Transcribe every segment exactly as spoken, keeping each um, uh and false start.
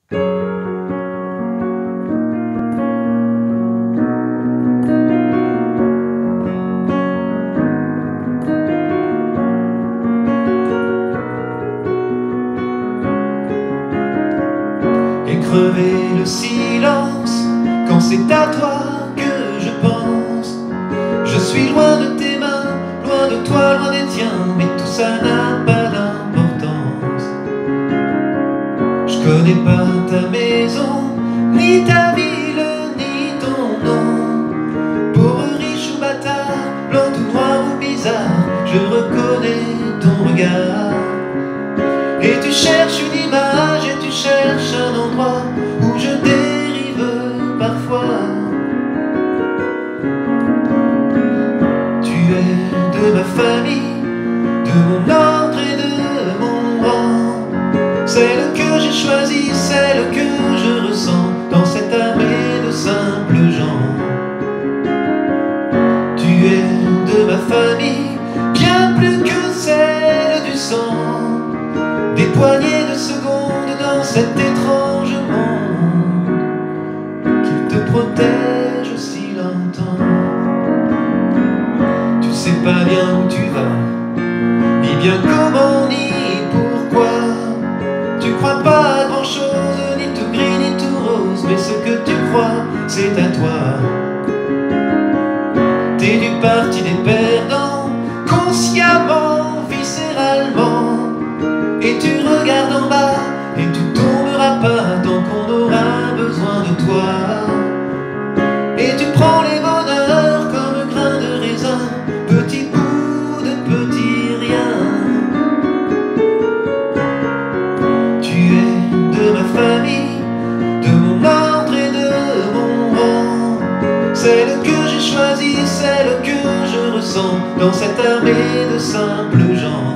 Et crever le silence quand c'est à toi que je pense. Je suis loin de tes mains, loin de toi, loin des tiens, mais tout ça n'a pas d'importance. Je connais pas ta maison, ni ta ville, ni ton nom. Pauvre, riche ou bâtard, blanc ou noir ou bizarre, je reconnais ton regard. Et tu cherches une image, et tu cherches un endroit où je dérive parfois. Tu es de ma famille, de mon ordre et de mon rang. Celle que j'ai choisie, celle que je ressens dans cette armée de simples gens. Tu es de ma famille, bien plus que celle du sang. Des poignées de secondes dans cet étrange monde qui te protège si longtemps. Tu sais pas bien où tu vas, ni bien comment, ni pourquoi. Tu crois pas à grand chose, ni tout gris, ni tout rose, mais ce que tu crois, c'est à toi. T'es du parti des perdants, consciemment, viscéralement. Et tu regardes en bas, et tu tomberas pas tant qu'on aura besoin de toi. Et tu prends les bonheurs comme grains de raisin, petit bout de petit rien. Tu es de ma famille, de mon ordre et de mon rang. Celle que j'ai choisie, celle que je ressens dans cette armée de simples gens.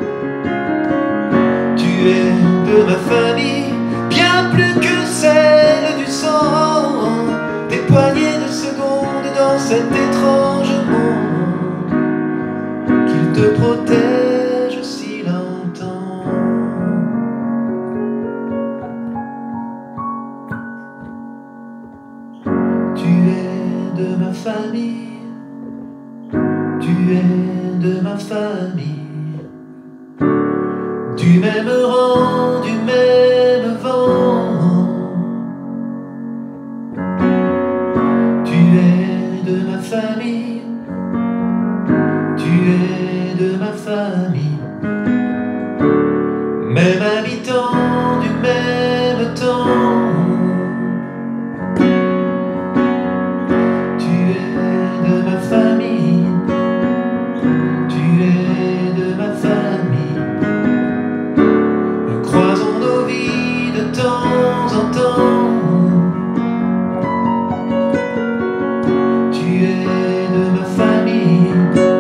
Tu es de ma famille, bien plus que celle du sang. Des poignées de secondes dans cet étrange monde qu'il te protège si longtemps. Tu es de ma famille, tu es de ma famille. Du même rang, du même vent. Tu es de ma famille, tu es de ma famille. Même habitant du même temps. Tu es de ma famille, tu es de ma famille. Croisons nos vies de temps en temps. Tu es de ma famille,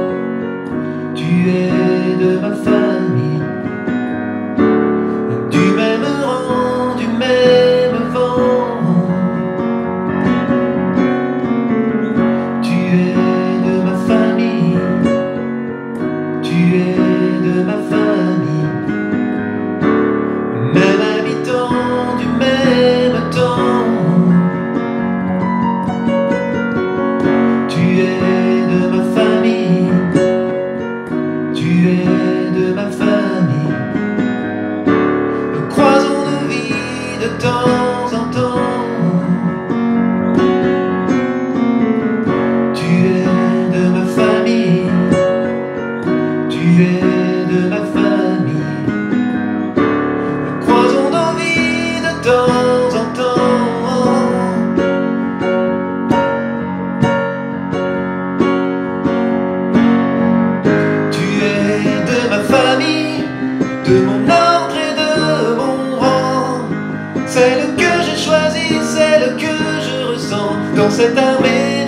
tu es de ma famille. Du même rang, du même vent. Tu es de ma famille, tu es de ma famille. Même habitant du même temps. Tu es de ma famille, tu es de ma famille. Nous croisons nos vies de temps en temps. Tu es de ma famille, tu es de ma famille. Croisons nos vies de temps en temps. Tu es de ma famille, de mon ordre et de mon rang. Celle que j'ai choisie, celle que je ressens dans cette armée